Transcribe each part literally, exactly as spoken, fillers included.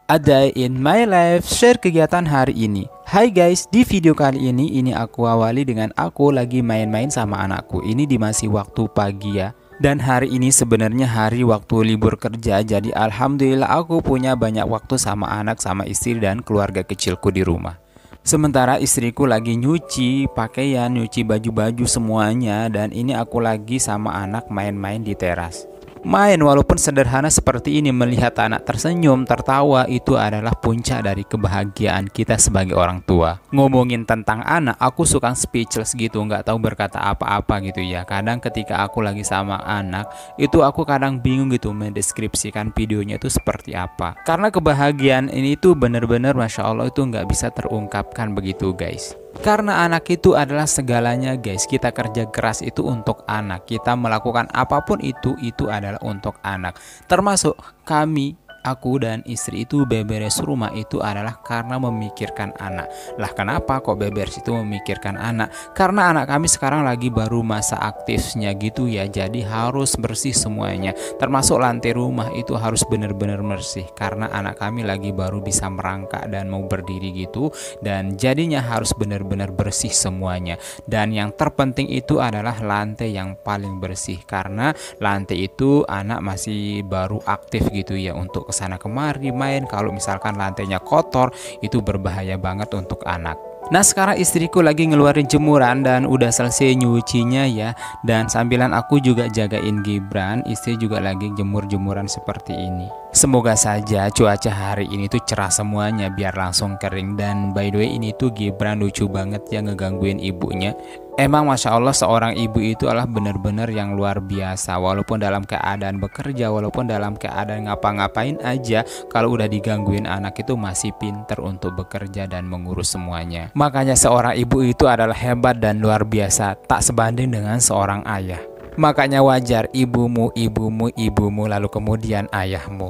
A day in my life, share kegiatan hari ini. Hai guys, di video kali ini ini aku awali dengan aku lagi main-main sama anakku. Ini di masih waktu pagi ya. Dan hari ini sebenarnya hari waktu libur kerja. Jadi alhamdulillah aku punya banyak waktu sama anak, sama istri dan keluarga kecilku di rumah. Sementara istriku lagi nyuci pakaian, nyuci baju-baju semuanya. Dan ini aku lagi sama anak main-main di teras. Main walaupun sederhana seperti ini, melihat anak tersenyum, tertawa, itu adalah puncak dari kebahagiaan kita sebagai orang tua. Ngomongin tentang anak, aku suka speechless gitu, nggak tahu berkata apa-apa gitu ya. Kadang ketika aku lagi sama anak, itu aku kadang bingung gitu mendeskripsikan videonya itu seperti apa. Karena kebahagiaan ini tuh bener-bener Masya Allah itu nggak bisa terungkapkan begitu guys. Karena anak itu adalah segalanya guys. Kita kerja keras itu untuk anak. Kita melakukan apapun itu, itu adalah untuk anak. Termasuk kami, aku dan istri itu beberes rumah itu adalah karena memikirkan anak. Lah kenapa kok beberes itu memikirkan anak? Karena anak kami sekarang lagi baru masa aktifnya gitu ya. Jadi harus bersih semuanya. Termasuk lantai rumah itu harus benar-benar bersih. Karena anak kami lagi baru bisa merangkak dan mau berdiri gitu. Dan jadinya harus benar-benar bersih semuanya. Dan yang terpenting itu adalah lantai yang paling bersih. Karena lantai itu anak masih baru aktif gitu ya untuk sana kemari main. Kalau misalkan lantainya kotor itu berbahaya banget untuk anak. Nah sekarang istriku lagi ngeluarin jemuran dan udah selesai nyucinya ya. Dan sambilan aku juga jagain Gibran, istri juga lagi jemur-jemuran seperti ini. Semoga saja cuaca hari ini tuh cerah semuanya biar langsung kering. Dan by the way ini tuh Gibran lucu banget ya ngegangguin ibunya. Emang Masya Allah seorang ibu itu adalah benar-benar yang luar biasa. Walaupun dalam keadaan bekerja, walaupun dalam keadaan ngapa-ngapain aja, kalau udah digangguin anak itu masih pinter untuk bekerja dan mengurus semuanya. Makanya seorang ibu itu adalah hebat dan luar biasa, tak sebanding dengan seorang ayah. Makanya wajar ibumu, ibumu, ibumu, lalu kemudian ayahmu.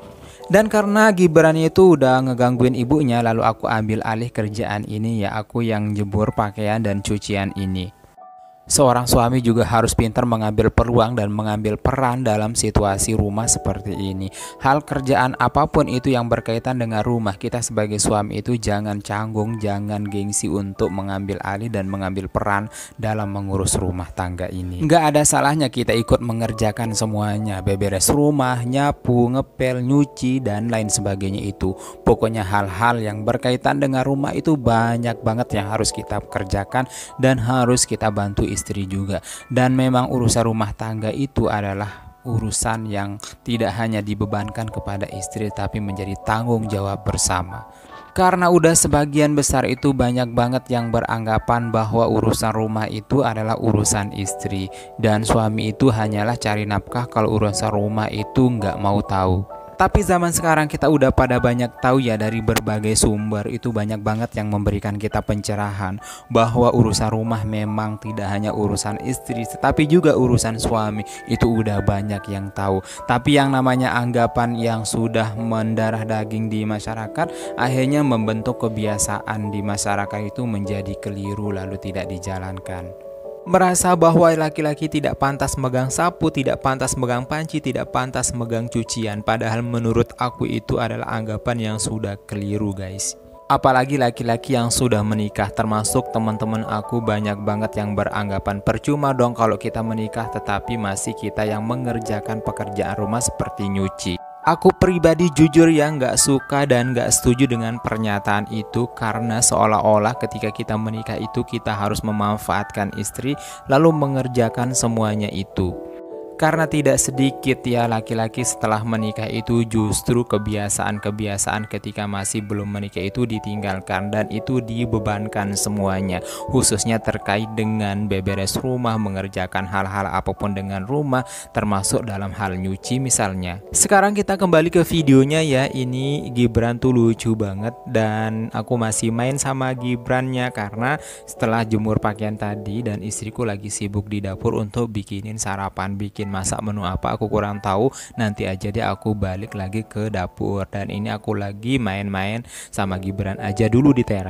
Dan karena Gibran itu udah ngegangguin ibunya, lalu aku ambil alih kerjaan ini ya, aku yang jemur pakaian dan cucian ini. Seorang suami juga harus pintar mengambil peluang dan mengambil peran dalam situasi rumah seperti ini. Hal kerjaan apapun itu yang berkaitan dengan rumah, kita sebagai suami itu jangan canggung, jangan gengsi untuk mengambil alih dan mengambil peran dalam mengurus rumah tangga ini. Nggak ada salahnya kita ikut mengerjakan semuanya, beberes rumah, nyapu, ngepel, nyuci, dan lain sebagainya itu. Pokoknya hal-hal yang berkaitan dengan rumah itu banyak banget yang harus kita kerjakan dan harus kita bantu istri juga. Dan memang urusan rumah tangga itu adalah urusan yang tidak hanya dibebankan kepada istri tapi menjadi tanggung jawab bersama. Karena udah sebagian besar itu banyak banget yang beranggapan bahwa urusan rumah itu adalah urusan istri dan suami itu hanyalah cari nafkah, kalau urusan rumah itu nggak mau tahu. Tapi zaman sekarang kita udah pada banyak tahu ya, dari berbagai sumber itu banyak banget yang memberikan kita pencerahan bahwa urusan rumah memang tidak hanya urusan istri tetapi juga urusan suami. Itu udah banyak yang tahu. Tapi yang namanya anggapan yang sudah mendarah daging di masyarakat akhirnya membentuk kebiasaan di masyarakat itu menjadi keliru lalu tidak dijalankan. Merasa bahwa laki-laki tidak pantas megang sapu, tidak pantas megang panci, tidak pantas megang cucian. Padahal menurut aku itu adalah anggapan yang sudah keliru guys. Apalagi laki-laki yang sudah menikah, termasuk teman-teman aku banyak banget yang beranggapan percuma dong kalau kita menikah tetapi masih kita yang mengerjakan pekerjaan rumah seperti nyuci. Aku pribadi jujur ya nggak suka dan nggak setuju dengan pernyataan itu, karena seolah-olah ketika kita menikah itu kita harus memanfaatkan istri lalu mengerjakan semuanya itu. Karena tidak sedikit ya laki-laki setelah menikah itu justru kebiasaan-kebiasaan ketika masih belum menikah itu ditinggalkan dan itu dibebankan semuanya, khususnya terkait dengan beberes rumah, mengerjakan hal-hal apapun dengan rumah, termasuk dalam hal nyuci misalnya. Sekarang kita kembali ke videonya ya. Ini Gibran tuh lucu banget dan aku masih main sama Gibrannya karena setelah jemur pakaian tadi dan istriku lagi sibuk di dapur untuk bikinin sarapan, bikin masak menu apa aku kurang tahu. Nanti aja deh aku balik lagi ke dapur. Dan ini aku lagi main-main sama Gibran aja dulu di teras.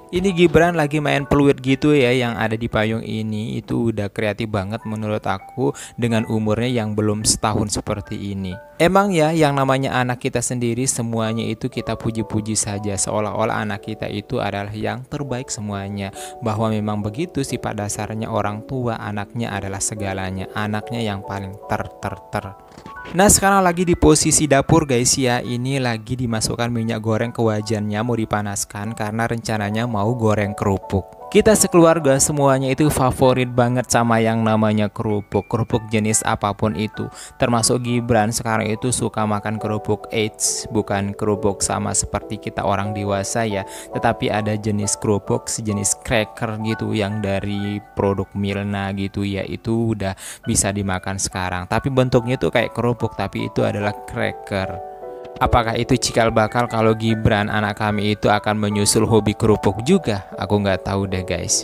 Ini Gibran lagi main peluit gitu ya yang ada di payung ini. Itu udah kreatif banget menurut aku dengan umurnya yang belum setahun seperti ini. Emang ya yang namanya anak kita sendiri semuanya itu kita puji-puji saja, seolah-olah anak kita itu adalah yang terbaik semuanya. Bahwa memang begitu sih pada dasarnya orang tua, anaknya adalah segalanya, anaknya yang paling ter ter ter. Nah sekarang lagi di posisi dapur guys ya. Ini lagi dimasukkan minyak goreng ke wajannya, mau dipanaskan karena rencananya mau goreng kerupuk. Kita sekeluarga semuanya itu favorit banget sama yang namanya kerupuk. Kerupuk jenis apapun itu. Termasuk Gibran sekarang itu suka makan kerupuk Eits, bukan kerupuk sama seperti kita orang dewasa ya. Tetapi ada jenis kerupuk sejenis cracker gitu yang dari produk Milna gitu ya. Itu udah bisa dimakan sekarang. Tapi bentuknya tuh kayak kerupuk tapi itu adalah cracker. Apakah itu cikal bakal kalau Gibran anak kami itu akan menyusul hobi kerupuk juga? Aku nggak tahu deh guys.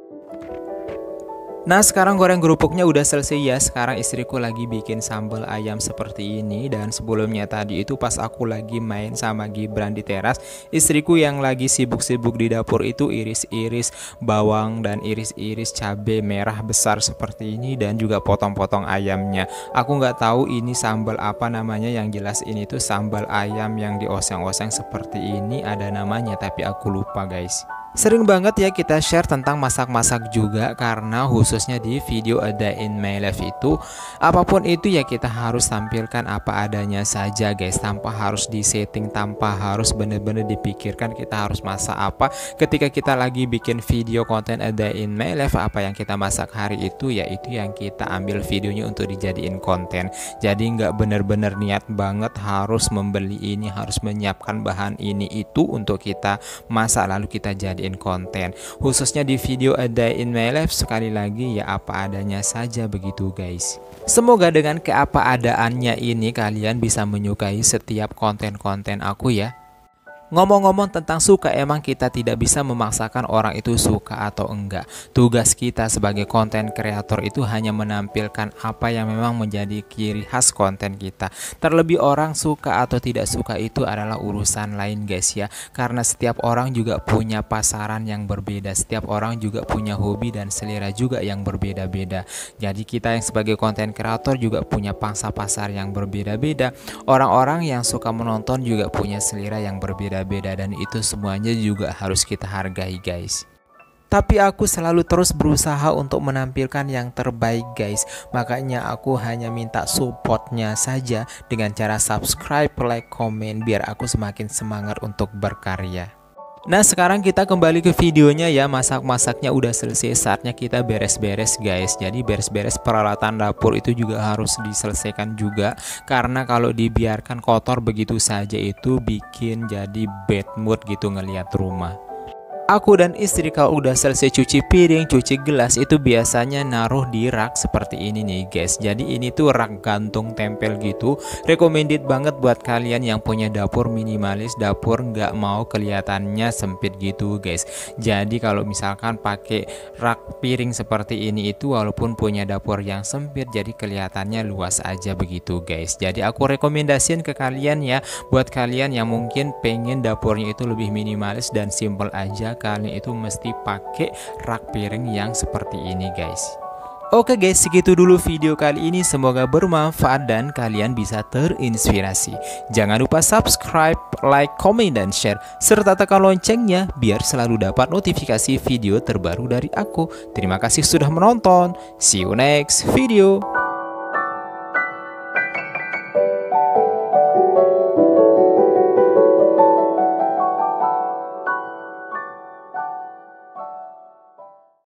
Nah sekarang goreng kerupuknya udah selesai ya. Sekarang istriku lagi bikin sambal ayam seperti ini. Dan sebelumnya tadi itu pas aku lagi main sama Gibran di teras, istriku yang lagi sibuk-sibuk di dapur itu iris-iris bawang dan iris-iris cabai merah besar seperti ini. Dan juga potong-potong ayamnya. Aku nggak tahu ini sambal apa namanya, yang jelas ini tuh sambal ayam yang dioseng-oseng seperti ini ada namanya, tapi aku lupa guys. Sering banget ya kita share tentang masak-masak juga, karena khususnya di video A Day in My Life itu apapun itu ya kita harus tampilkan apa adanya saja guys, tanpa harus disetting, tanpa harus bener-bener dipikirkan kita harus masak apa. Ketika kita lagi bikin video konten A Day in My Life, apa yang kita masak hari itu ya itu yang kita ambil videonya untuk dijadiin konten. Jadi nggak bener-bener niat banget harus membeli ini, harus menyiapkan bahan ini itu untuk kita masak lalu kita jadi konten. Khususnya di video A Day in My Life sekali lagi ya apa adanya saja begitu guys. Semoga dengan keapa-adaannya ini kalian bisa menyukai setiap konten-konten aku ya. Ngomong-ngomong tentang suka, emang kita tidak bisa memaksakan orang itu suka atau enggak. Tugas kita sebagai konten kreator itu hanya menampilkan apa yang memang menjadi ciri khas konten kita. Terlebih orang suka atau tidak suka itu adalah urusan lain guys ya. Karena setiap orang juga punya pasaran yang berbeda. Setiap orang juga punya hobi dan selera juga yang berbeda-beda. Jadi kita yang sebagai konten kreator juga punya pangsa pasar yang berbeda-beda. Orang-orang yang suka menonton juga punya selera yang berbeda beda dan itu semuanya juga harus kita hargai guys. Tapi aku selalu terus berusaha untuk menampilkan yang terbaik guys. Makanya aku hanya minta supportnya saja dengan cara subscribe, like, komen biar aku semakin semangat untuk berkarya. Nah sekarang kita kembali ke videonya ya. Masak-masaknya udah selesai, saatnya kita beres-beres guys. Jadi beres-beres peralatan dapur itu juga harus diselesaikan juga, karena kalau dibiarkan kotor begitu saja itu bikin jadi bad mood gitu ngelihat rumah. Aku dan istri kalau udah selesai cuci piring, cuci gelas itu biasanya naruh di rak seperti ini nih guys. Jadi ini tuh rak gantung tempel gitu. Recommended banget buat kalian yang punya dapur minimalis, dapur nggak mau kelihatannya sempit gitu guys. Jadi kalau misalkan pakai rak piring seperti ini itu walaupun punya dapur yang sempit jadi kelihatannya luas aja begitu guys. Jadi aku rekomendasiin ke kalian ya, buat kalian yang mungkin pengen dapurnya itu lebih minimalis dan simple aja, kalian itu mesti pakai rak piring yang seperti ini guys. Oke guys, segitu dulu video kali ini, semoga bermanfaat dan kalian bisa terinspirasi. Jangan lupa subscribe, like, komen, dan share, serta tekan loncengnya biar selalu dapat notifikasi video terbaru dari aku. Terima kasih sudah menonton, see you next video.